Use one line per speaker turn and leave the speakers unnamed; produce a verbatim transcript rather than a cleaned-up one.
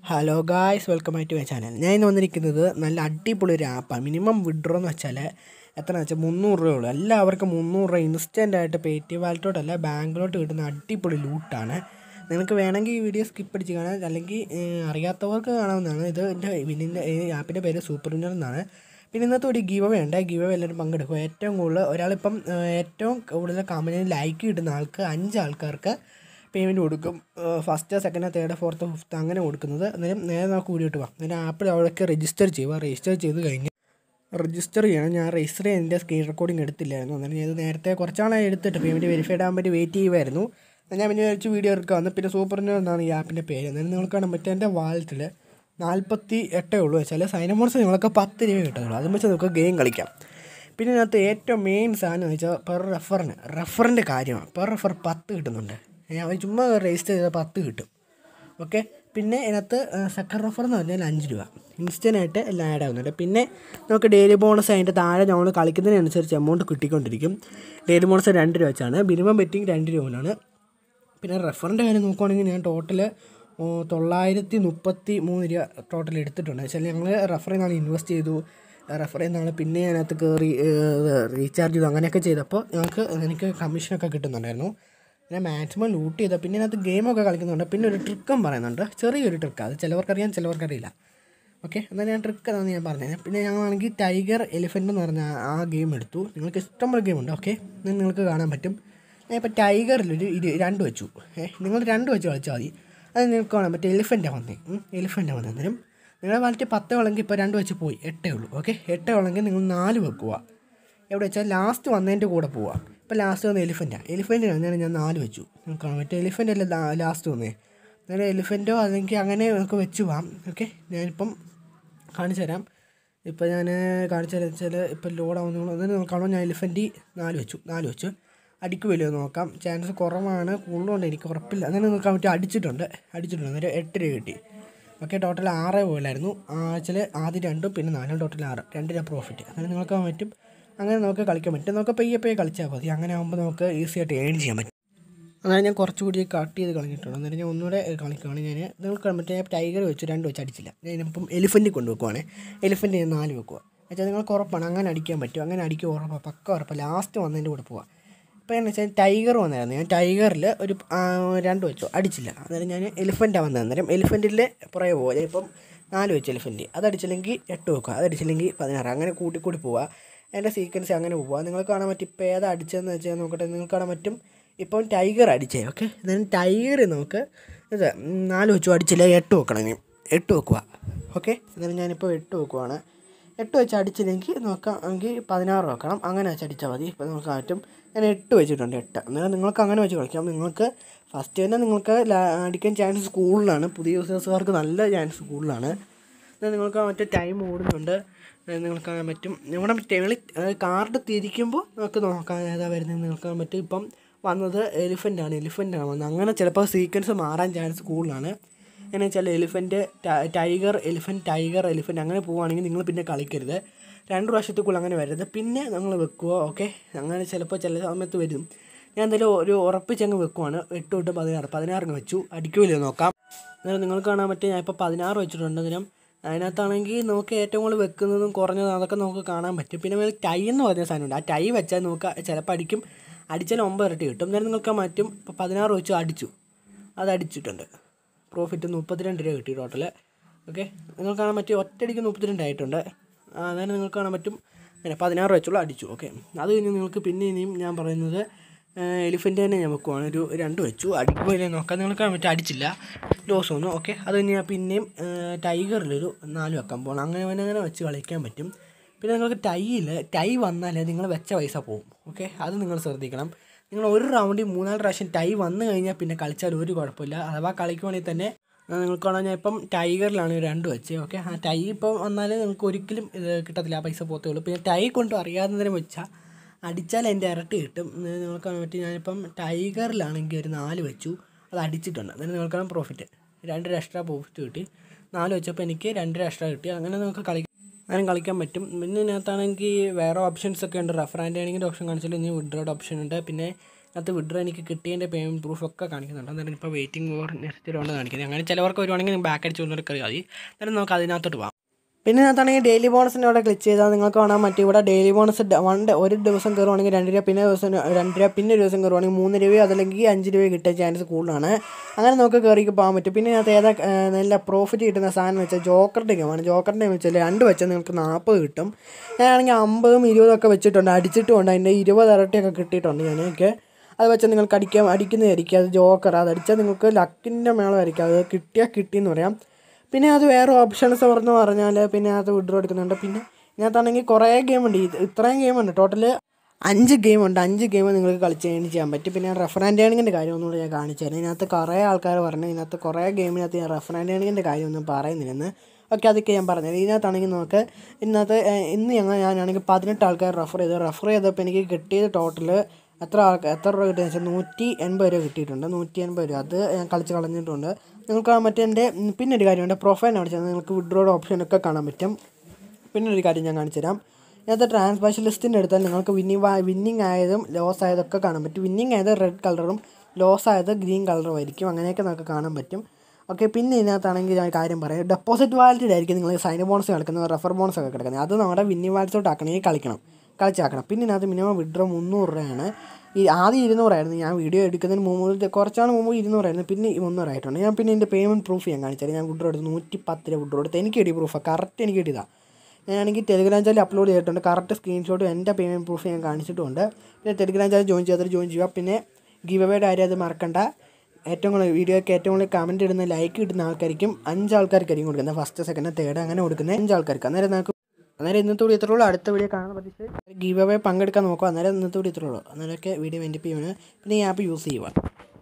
Hello guys, welcome back to my channel. ഞാൻ ഇന്ന് വന്നിരിക്കുന്നത് നല്ല അടിപൊളി ഒരു ആപ്പാണ്. മിനിമം വിഡ്രോ എന്ന് വെച്ചാൽ എത്രയാണെന്ന് വെച്ചാൽ മുന്നൂറ് രൂപയുള്ളൂ. എല്ലാവർക്കും മുന്നൂറ് രൂപ ഇൻസ്റ്റൻ്റായിട്ട് പേടിഎം വാലറ്റോട്ടല്ല ബാങ്കിലോട്ട് കിട്ടുന്ന അടിപൊളി ലൂട്ടാണ്. നിങ്ങൾക്ക് വേണമെങ്കിൽ ഈ വീഡിയോ സ്കിപ്പ് അടിച്ച് കാണാം, അല്ലെങ്കിൽ അറിയാത്തവർക്ക് കാണാവുന്നതാണ്. ഇത് എൻ്റെ വിന്നിൻ്റെ ഈ ആപ്പിൻ്റെ പേര് സൂപ്പർ വിന്നർ എന്നാണ്. പിന്നെ ഇന്നത്തെ ഒരു ഗീവ് അവേ ഉണ്ട്. ഗീവ് അവേ എല്ലാവരും പങ്കെടുക്കും. ഏറ്റവും കൂടുതൽ ഒരാളിപ്പം ഏറ്റവും കൂടുതൽ കമൻറ്റിന് ലൈക്ക് കിട്ടുന്ന ആൾക്ക് അഞ്ച് ആൾക്കാർക്ക് പേയ്മെൻറ്റ് കൊടുക്കും. First, second, third, fourth, fifth അങ്ങനെ കൊടുക്കുന്നത്. അന്നേരം നേരെ നമുക്ക് കൂടിയിട്ട് പോകാം. അന്നേരം ആപ്പിൽ അവിടെയൊക്കെ രജിസ്റ്റർ ചെയ്യുക. രജിസ്റ്റർ ചെയ്ത് കഴിഞ്ഞ് രജിസ്റ്റർ ചെയ്യണം. ഞാൻ രജിസ്റ്റർ ചെയ്ത് എൻ്റെ സ്ക്രീൻ റെക്കോർഡിംഗ് എടുത്തില്ലായിരുന്നു. അന്നേരം ഞാൻ നേരത്തെ കുറച്ചാളായി എടുത്തിട്ട് പേയ്മെൻറ്റ് വെരിഫൈഡ് ആകാൻ വേണ്ടി വെയിറ്റ് ചെയ്യുമായിരുന്നു. ഞാൻ പിന്നെ വെച്ച് വീഡിയോ എടുക്കുക വന്ന് പിന്നെ സൂപ്പർ എന്നാണ് ഈ ആപ്പിൻ്റെ പേര്. അന്നേരം നിങ്ങൾക്ക് കാണാൻ പറ്റും എൻ്റെ വാലറ്റിൽ നാൽപ്പത്തി എട്ടേ ഉള്ളൂ വെച്ചാൽ സൈൻ ബോണസ് നിങ്ങൾക്ക് പത്ത് രൂപ കിട്ടുള്ളൂ. അതും വെച്ച് നമുക്ക് ഗെയിം കളിക്കാം. പിന്നെ ഇതിനകത്ത് ഏറ്റവും മെയിൻ സാധനം എന്ന് വെച്ചാൽ പെർ റെഫറിന് റെഫറിൻ്റെ കാര്യമാണ്. പെർ റെഫർ പത്ത് കിട്ടുന്നുണ്ട്. അവർ ചുമ്മാ രജിസ്റ്റർ ചെയ്താൽ പത്ത് കിട്ടും. ഓക്കെ, പിന്നെ ഇതിനകത്ത് സെക്കൻഡ് റെഫർ എന്ന് പറഞ്ഞാൽ അഞ്ച് രൂപ ഇൻസ്റ്റൻ്റായിട്ട് എല്ലാം ആഡ് ആവുന്നുണ്ട്. പിന്നെ നമുക്ക് ഡെയിലി ബോണസ് അതിൻ്റെ താഴെ നമ്മൾ കളിക്കുന്നതിനനുസരിച്ച് എമൗണ്ട് കിട്ടിക്കൊണ്ടിരിക്കും. ഡെയിലി ബോണസ് രണ്ട് രൂപ വെച്ചാണ്. മിനിമം ബെറ്റിംഗ് രണ്ട് രൂപയാണ്. പിന്നെ റെഫറിൻ്റെ കാര്യം നോക്കുവാണെങ്കിൽ ഞാൻ ടോട്ടൽ തൊള്ളായിരത്തി മുപ്പത്തി മൂന്ന് രൂപ ടോട്ടൽ എടുത്തിട്ടുണ്ട്. വെച്ചാൽ ഞങ്ങൾ റെഫറിൽ നിന്നാണ് ഇൻവെസ്റ്റ് ചെയ്തു. റെഫറിൽ നിന്നാണ് പിന്നെ അതിനകത്ത് കയറി റീചാർജ് ചെയ്തു. അങ്ങനെയൊക്കെ ചെയ്തപ്പോൾ ഞങ്ങൾക്ക് എനിക്ക് കമ്മീഷനൊക്കെ കിട്ടുന്നുണ്ടായിരുന്നു. ഞാൻ മാക്സിമം ലൂട്ട് ചെയ്താൽ പിന്നെ അതിനകത്ത് ഗെയിമൊക്കെ കളിക്കുന്നുണ്ട്. പിന്നെ ഒരു ട്രിക്കും പറയുന്നുണ്ട്, ചെറിയൊരു ട്രിക്ക്. അത് ചിലവർക്കറിയാം, ചിലവർക്കറിയില്ല. ഓക്കെ, എന്നാൽ ഞാൻ ട്രിക്ക് അതാണ് ഞാൻ പറഞ്ഞത്. പിന്നെ ഞങ്ങളാണെങ്കിൽ ടൈഗർ എലിഫൻറ്റ് എന്ന് പറഞ്ഞ ആ ഗെയിം എടുത്തു. നിങ്ങൾക്ക് ഇഷ്ടംപോലെ ഗെയിമുണ്ട്. ഓക്കെ, നിങ്ങൾക്ക് കാണാൻ പറ്റും. ഞാൻ ഇപ്പോൾ ടൈഗറിലൊരു ഇരു രണ്ട് വെച്ചു. ഏഹ് നിങ്ങൾ രണ്ട് വെച്ച് കളിച്ചാൽ മതി. അത് നിങ്ങൾക്ക് കാണാൻ പറ്റും. എലിഫൻറ്റാണ് വന്നേ എലിഫൻറ്റാണ് വന്നത്. അന്നേരം നിങ്ങളുടെ വാലറ്റ് പത്ത് ഉള്ളെങ്കിൽ ഇപ്പോൾ രണ്ട് വെച്ച് പോയി എട്ടേ ഉള്ളൂ. ഓക്കെ, എട്ടേ ഉള്ളെങ്കിൽ നിങ്ങൾ നാല് വെക്കുക. എവിടെ വെച്ചാൽ ലാസ്റ്റ് വന്നതിൻ്റെ കൂടെ പോവുക. ഇപ്പോൾ ലാസ്റ്റ് വന്ന എലിഫൻറ്റാണ്. എലിഫൻറ്റിന് വന്നാണ് ഞാൻ നാല് വെച്ചു. നിങ്ങൾക്ക് കാണാൻ പറ്റും. എലിഫൻ്റ് അല്ലേ ലാസ്റ്റ് വന്നേ. അന്നേരം എലിഫൻറ്റോ അല്ലെങ്കിൽ അങ്ങനെ നമുക്ക് വെച്ച് പോകാം. ഓക്കെ, ഞാനിപ്പം കാണിച്ചു തരാം. ഇപ്പോൾ ഞാൻ കാണിച്ചു തരാം വെച്ചാൽ ഇപ്പോൾ ലോഡ് ആവുന്ന അതിന് നോക്കാണോ. ഞാൻ എലിഫൻറ്റ് നാല് വെച്ചു നാല് വെച്ചു അടിക്കുമല്ലോ നോക്കാം. ചാൻസ് കുറവാണ്, കൂടുതലുണ്ട്, എനിക്ക് ഉറപ്പില്ല. അങ്ങനെ നോക്കാൻ പറ്റും. അടിച്ചിട്ടുണ്ട് അടിച്ചിട്ടുണ്ട് അന്നേരം എട്ട് രൂപ കിട്ടി. ഓക്കെ, ടോട്ടൽ ആറ് പോലായിരുന്നു. ആഴ്ചയിൽ ആദ്യം രണ്ടും പിന്നെ നാലും ടോട്ടൽ ആറ് രണ്ട് രൂപ പ്രോഫിറ്റ്. അങ്ങനെ നോക്കാൻ പറ്റും. അങ്ങനെ നമുക്ക് കളിക്കാൻ പറ്റും. നമുക്ക് പയ്യെ പയ്യെ കളിച്ചാൽ മതി. അങ്ങനെ ആകുമ്പോൾ നമുക്ക് ഈസി ആയിട്ട് ഏൺ ചെയ്യാൻ പറ്റും. അങ്ങനെ ഞാൻ കുറച്ചുകൂടി കട്ട് ചെയ്ത് കളഞ്ഞിട്ടുണ്ട്. അന്നേരം ഞാൻ ഒന്നുകൂടെ കളിക്കുകയാണ്. ഞാൻ നിങ്ങൾക്ക് മറ്റേ ടൈഗർ വെച്ച് രണ്ട് വെച്ച് അടിച്ചില്ല. ഞാനിപ്പം എലിഫൻറ്റിൽ കൊണ്ട് വെക്കുവാണ്. എലിഫൻറ്റ് ഞാൻ നാല് വെക്കുക വെച്ചാൽ നിങ്ങൾക്ക് ഉറപ്പാണ് അങ്ങനെ അടിക്കാൻ പറ്റും. അങ്ങനെ അടിക്കുക ഉറപ്പാണ്, പക്ക ഉറപ്പാണ്. ലാസ്റ്റ് വന്നതിൻ്റെ കൂടെ പോവാം. ഇപ്പോൾ എന്ന് വെച്ചാൽ ടൈഗർ വന്നായിരുന്നു. ഞാൻ ടൈഗറിൽ ഒരു രണ്ട് വെച്ചു അടിച്ചില്ല. അന്നേരം ഞാൻ എലിഫൻറ്റാണ് വന്നത്. അന്നേരം എലിഫൻറ്റിൽ പുറകെ പോവുക. ഇപ്പം നാല് വെച്ച് എലിഫൻറ്റ് അതടിച്ചില്ലെങ്കിൽ എട്ട് വെക്കുക, അതടിച്ചില്ലെങ്കിൽ പതിനാറ്, അങ്ങനെ കൂട്ടി കൂടി പോവുക. അതിൻ്റെ സീക്വൻസ് അങ്ങനെ പോവുക. നിങ്ങൾക്ക് കാണാൻ പറ്റും. ഇപ്പോൾ ഏതാ അടിച്ചതെന്ന് വെച്ചാൽ നോക്കട്ടെ. നിങ്ങൾക്ക് കാണാൻ പറ്റും ഇപ്പം ടൈഗർ അടിച്ചേ. ഓക്കെ, എന്നാലും ടൈഗർ നമുക്ക് ഇത് നാല് വെച്ചു അടിച്ചില്ല, എട്ട് വെക്കണം. ഇനി എട്ട് വെക്കുക. ഓക്കെ, എന്നാലും ഞാനിപ്പോൾ എട്ട് വെക്കുവാണ്. എട്ട് വെച്ച് അടിച്ചില്ലെങ്കിൽ നോക്കാം എങ്കിൽ പതിനാറ് വെക്കണം. അങ്ങനെ വെച്ച് അടിച്ചാൽ മതി. ഇപ്പോൾ നമുക്ക് പറ്റും. ഞാൻ എട്ട് വെച്ചിട്ടുണ്ട് എട്ട്. അന്നേരം നിങ്ങൾക്ക് അങ്ങനെ വെച്ച് കളിക്കാം. നിങ്ങൾക്ക് ഫസ്റ്റ് തന്നെ നിങ്ങൾക്ക് അടിക്കാൻ ചാൻസ് കൂടുതലാണ്. പുതിയ യൂസേഴ്സുകാർക്ക് നല്ല ചാൻസ് കൂടുതലാണ്. എന്നാൽ നിങ്ങൾക്ക് മറ്റേ ടൈം ഓടുന്നുണ്ട്. നിങ്ങൾക്ക് കാണാൻ പറ്റും. നമ്മുടെ ടേണിൽ കാർഡ് തിരിക്കുമ്പോൾ നമുക്ക് നോക്കാൻ ഏതാ വരുന്നത് നിങ്ങൾക്ക് കാണാൻ പറ്റും. ഇപ്പം വന്നത് എലിഫൻ്റാണ് എലിഫൻ്റാണ് വന്നത്. അങ്ങനെ ചിലപ്പോൾ സീക്വൻസ് മാറാൻ ചാൻസ് കൂടുതലാണ്. എന്നു വെച്ചാൽ elephant tiger elephant tiger elephant അങ്ങനെ പോവുകയാണെങ്കിൽ നിങ്ങൾ പിന്നെ കളിക്കരുത്. രണ്ട് പ്രാവശ്യത്തേക്കുള്ള അങ്ങനെ വരരുത്. പിന്നെ നിങ്ങൾ വെക്കുക. ഓക്കെ, അങ്ങനെ ചിലപ്പോൾ ചില സമയത്ത് വരും. ഞാൻ എന്തായാലും ഒരു ഉറപ്പിച്ചങ്ങ് വെക്കുവാണ്. എട്ട് തൊട്ട് പതിനാറ് പതിനാറിന് വെച്ചു. അടിക്കുമല്ലോ നോക്കാം. അന്നേരം നിങ്ങൾക്ക് കാണാൻ പറ്റും. ഞാൻ ഇപ്പോൾ പതിനാറ് വെച്ചിട്ടുണ്ട്. അന്നേരം അതിനകത്താണെങ്കിൽ നമുക്ക് ഏറ്റവും കൂടുതൽ വെക്കുന്നതും കുറഞ്ഞതും അതൊക്കെ നമുക്ക് കാണാൻ പറ്റും. പിന്നെ മേലെ ടൈ എന്ന് പറഞ്ഞ സാധനമുണ്ട്. ആ ടൈ വെച്ചാൽ നമുക്ക് ചിലപ്പോൾ അടിക്കും. അടിച്ചാൽ ഒമ്പത് ഇരട്ടി കിട്ടും. അന്നേരം നിങ്ങൾക്ക് മാറ്റും. ഇപ്പോൾ പതിനാറ് വെച്ചു അടിച്ചു, അത് അടിച്ചിട്ടുണ്ട്. പ്രോഫിറ്റ് മുപ്പത്തിരണ്ട് രൂപ കിട്ടി ടോട്ടൽ. ഓക്കെ, നിങ്ങൾക്ക് കാണാൻ പറ്റും. ഒറ്റയടിക്ക് മുപ്പത്തിരണ്ട് ആയിട്ടുണ്ട്. അതായത് നിങ്ങൾക്ക് കാണാൻ പറ്റും. അങ്ങനെ പതിനാറ് വെച്ചുള്ള അടിച്ചു. ഓക്കെ, അത് കഴിഞ്ഞ് നിങ്ങൾക്ക് പിന്നെ ഇനിയും ഞാൻ പറയുന്നത് എലിഫൻറ്റ് തന്നെ ഞാൻ വെക്കുവാണ്. ഒരു രണ്ട് വെച്ചു അടിക്കുമല്ലേ നോക്കാം. നിങ്ങൾക്ക് കാണാൻ പറ്റും അടിച്ചില്ല, ലോസ് വന്നു. ഓക്കെ, അത് കഴിഞ്ഞ് ഞാൻ പിന്നെയും ടൈഗറിലൊരു നാല് വെക്കാൻ പോകണം. അങ്ങനെ അങ്ങനെ വെച്ച് കളിക്കാൻ പറ്റും. പിന്നെ നിങ്ങൾക്ക് ടൈയിൽ ടൈ വന്നാൽ നിങ്ങൾ വെച്ച പൈസ പോകും. ഓക്കെ, അത് നിങ്ങൾ ശ്രദ്ധിക്കണം. നിങ്ങൾ ഒരു റൗണ്ടിൽ മൂന്നാല് പ്രാവശ്യം ടൈ വന്നു കഴിഞ്ഞാൽ പിന്നെ കളിച്ചാൽ ഒരു കുഴപ്പമില്ല. അഥവാ കളിക്കുവാണെങ്കിൽ തന്നെ നിങ്ങൾക്ക് കാണാൻ ഞാൻ ഇപ്പം ടൈഗറിലാണ് രണ്ട് വെച്ച്. ഓക്കെ, ആ ടൈ ഇപ്പം വന്നാൽ നിങ്ങൾക്ക് ഒരിക്കലും ഇത് കിട്ടത്തില്ല, ആ പൈസ പോകത്തേ ഉള്ളൂ. പിന്നെ ടൈ കൊണ്ട് അറിയാവുന്നതിനും വെച്ചാൽ അടിച്ചാൽ എൻ്റെ ഇരട്ടി കിട്ടും. നിങ്ങൾക്ക് കാണാൻ പറ്റും. ഞാനിപ്പം ടൈഗറിലാണെങ്കിൽ ഒരു നാല് വെച്ചു, അത് അടിച്ചിട്ടുണ്ട്. അതിന് നിങ്ങൾക്കാണ് പ്രോഫിറ്റ് രണ്ടര എക്സ്ട്രാ പ്രോഫിറ്റ് കിട്ടി. നാല് വെച്ചപ്പോൾ എനിക്ക് രണ്ടര എക്സ്ട്രാ കിട്ടി. അങ്ങനെ നമുക്ക് കളി അങ്ങനെ കളിക്കാൻ പറ്റും. പിന്നെ ഇതിനകത്താണെങ്കിൽ വേറെ ഓപ്ഷൻസ് ഒക്കെ ഉണ്ട്. റെഫർ ആൻഡ് ഏണിങ്ങിൻ്റെ ഓപ്ഷൻ കാണിച്ചാൽ ഇനി വിഡ്രോയുടെ ഓപ്ഷൻ ഉണ്ട്. പിന്നെ അത് വിഡ്രോ എനിക്ക് കിട്ടിയതിൻ്റെ പേയ്മെൻറ്റ് പ്രൂഫൊക്കെ കാണിക്കുന്നുണ്ട്. അന്നേരം ഇപ്പോൾ വെയിറ്റിംഗ് ഫോർ നെക്സ്റ്റ് റൗണ്ട് കാണിക്കുന്നത്. അങ്ങനെ ചിലവർക്ക് വരുവാണെങ്കിൽ ബാക്ക് അടിച്ച് കൊണ്ടുവരെ കയറി മതി. അന്നേരം നമുക്ക് അതിനകത്തോട്ട് പോകാം. പിന്നെ അതിനകത്താണെങ്കിൽ ഡെയിലി ബോണസിൻ്റെ അവിടെ ക്ലിക്ക് ചെയ്താൽ നിങ്ങൾക്ക് കാണാൻ പറ്റും. ഇവിടെ ഡെയിലി ബോണസ് വൺ ഡേ ഒരു ദിവസം കയറുവാണെങ്കിൽ രണ്ട് രൂപ, പിന്നെ ദിവസം രണ്ട് രൂപ, പിന്നെ ഒരു ദിവസം കയറുവാണെങ്കിൽ മൂന്ന് രൂപയോ അതല്ലെങ്കിൽ അഞ്ച് രൂപയോ കിട്ടാൻ ചാൻസ് കൂടുതലാണ്. അങ്ങനെ നമുക്ക് കയറിക്ക് പോകാൻ പറ്റും. പിന്നെ അതിനകത്ത് ഏതാ നല്ല പ്രോഫിറ്റ് കിട്ടുന്ന സാധനം വെച്ചാൽ ജോക്കറിൻ്റെ ഗെയിമാണ്. ജോക്കറിൻ്റെ വെച്ചാൽ രണ്ട് വെച്ചാൽ നിങ്ങൾക്ക് നാൽപ്പത് കിട്ടും. ഞാനാണെങ്കിൽ അമ്പതും ഇരുപതൊക്കെ വെച്ചിട്ടുണ്ട്, അടിച്ചിട്ടുമുണ്ട്. അതിൻ്റെ ഇരുപത് ഇരട്ടിയൊക്കെ കിട്ടിയിട്ടുണ്ട് ഞാനൊക്കെ. അത് വെച്ചാൽ നിങ്ങൾക്ക് അടിക്കാം അടിക്കുന്നതായിരിക്കും. അത് ജോക്കർ, അത് അടിച്ചാൽ നിങ്ങൾക്ക് ലക്കിൻ്റെ മേളമായിരിക്കും. അത് കിട്ടിയാൽ കിട്ടിയെന്ന് പറയാം. പിന്നെ അത് വേറെ ഓപ്ഷൻസ് പറഞ്ഞ് പറഞ്ഞാൽ പിന്നെ അത് വിഡ്രോ എടുക്കുന്നുണ്ട്. പിന്നെ ഇതിനകത്താണെങ്കിൽ കുറേ ഗെയിമുണ്ട്. ഇത് ഇത്രയും ഗെയിമുണ്ട്. ടോട്ടൽ അഞ്ച് ഗെയിമുണ്ട്. അഞ്ച് ഗെയിം നിങ്ങൾക്ക് കളിച്ച് കഴിഞ്ഞ് ചെയ്യാൻ പറ്റും. പിന്നെ റെഫർ ആൻഡ് ഏണിങ്ങിൻ്റെ കാര്യം ഒന്നുകൂടി ഞാൻ കാണിച്ചു തരാം. ഇതിനകത്ത് കുറേ ആൾക്കാർ പറഞ്ഞു ഇതിനകത്ത് കുറേ ഗെയിമിനകത്ത് ഞാൻ റെഫർ ആൻഡ് ഏണിങ്ങിൻ്റെ കാര്യമൊന്നും പറയുന്നില്ലെന്ന്. ഓക്കെ, അതൊക്കെ ഞാൻ പറഞ്ഞത്. ഇതിനകത്താണെങ്കിൽ നമുക്ക് ഇതിനകത്ത് ഇന്ന് ഞങ്ങൾ ഞാനാണെങ്കിൽ പതിനെട്ട് ആൾക്കാർ റെഫർ ചെയ്തു. റെഫർ ചെയ്തപ്പോൾ എനിക്ക് കിട്ടിയത് ടോട്ടൽ എത്ര ആൾക്ക് എത്ര രൂപ കിട്ടിയെന്ന് വെച്ചാൽ നൂറ്റി എൺപത് രൂപ കിട്ടിയിട്ടുണ്ട്. നൂറ്റി എൺപത് രൂപ അത് ഞാൻ കളിച്ച് കളഞ്ഞിട്ടുണ്ട്. നിങ്ങൾക്ക് മറ്റേ എൻ്റെ പിന്നെ ഒരു കാര്യമുണ്ട്, പ്രൊഫൈൽ കാണിച്ചാൽ നിങ്ങൾക്ക് വിഡ്രോയുടെ ഓപ്ഷനൊക്കെ കാണാൻ പറ്റും. പിന്നെ ഒരു കാര്യം ഞാൻ കാണിച്ചു തരാം. ഇതിനകത്ത് ട്രാൻസാക്ഷൻ ലിസ്റ്റിൻ്റെ എടുത്താൽ നിങ്ങൾക്ക് വിന്നിങ് വിന്നിങ് ആയതും ലോസ് ആയതൊക്കെ കാണാൻ പറ്റും. വിന്നിങ് ആയത് റെഡ് കളറും ലോസ് ആയത് ഗ്രീൻ കളറും ആയിരിക്കും. അങ്ങനെയൊക്കെ നമുക്ക് കാണാൻ പറ്റും. ഓക്കെ, പിന്നെ ഇതിനകത്താണെങ്കിൽ ഞാൻ കാര്യം പറയാം. ഡെപ്പോസിറ്റ് വാലറ്റിലായിരിക്കും നിങ്ങൾ സൈൻ ബോണസ് കിടക്കുന്നത്, റെഫർ ബോണസ് ഒക്കെ കിടക്കുന്നത്. അത് നമ്മുടെ വിന്നിങ് വാലറ്റോട്ട് ആക്കണമെങ്കിൽ കളിക്കണം കളിച്ചാക്കണം. പിന്നെ ഇതിനകത്ത് മിനിമം വിഡ്രോ മുന്നൂറ് രൂപയാണ്. ഈ ആദ്യം ഇരുന്നൂറായിരുന്നു. ഞാൻ വീഡിയോ എടുക്കുന്നതിന് മുമ്പ് കുറച്ചാണ് മുമ്പ് ഇരുന്നൂറായിരുന്നു. പിന്നെ മുന്നൂറായിട്ടുണ്ട്. ഞാൻ പിന്നെ എൻ്റെ പേയ്മെൻറ്റ് പ്രൂഫ് ഞാൻ കാണിച്ചാൽ ഞാൻ വിഡ്രോ എടുത്ത് നൂറ്റി പത്ത് രൂപ വിഡ്രോ എടുത്ത് എനിക്ക് കിട്ടിയ പ്രൂഫാണ്. കറക്റ്റ് എനിക്ക് കിട്ടിയതാണ്. ഞാനാണെങ്കിൽ ടെലിഗ്രാം ചാനൽ അപ്ലോഡ് ചെയ്തിട്ടുണ്ട്. കറക്റ്റ് സ്ക്രീൻഷോട്ടും എൻ്റെ പേയ്മെൻറ്റ് പ്രൂഫ് ഞാൻ കാണിച്ചിട്ടുണ്ട്. പിന്നെ ടെലിഗ്രാം ചാനൽ ജോയിൻ ചെയ്യാതെ ജോയിൻ ചെയ്യുക. പിന്നെ ഗിവ് അവേയുടെ കാര്യം അത് മറക്കണ്ട. ഏറ്റവും കൂടുതൽ വീഡിയോയ്ക്ക് ഏറ്റവും കൂടുതൽ കമൻറ്റ് ഇടുന്ന ലൈക്ക് കിട്ടുന്ന ആൾക്കാർക്കും അഞ്ച് ആൾക്കാർക്കായിരിക്കും കൊടുക്കുന്നത്. ഫസ്റ്റ് സെക്കൻഡ് തേർഡ് അങ്ങനെ കൊടുക്കുന്നത് അഞ്ച് ആൾക്കാർക്ക്. അന്നേരം നമുക്ക് അന്നേരം ഇന്നത്തെ വീഡിയോ ഇത്രയുള്ളൂ. അടുത്ത വീഡിയോ കാണുന്ന പ്രതീക്ഷ ഗീവ് അവേ പങ്കെടുക്കാൻ നോക്കുക. അന്നേരം ഇന്നത്തെ വീഡിയോ ഇത്രയുള്ളൂ. അന്നേരമൊക്കെ വീഡിയോ വെൻഡിപ്പ് ചെയ്യുന്നത്. പിന്നെ ഈ ആപ്പ് യൂസ് ചെയ്യുക.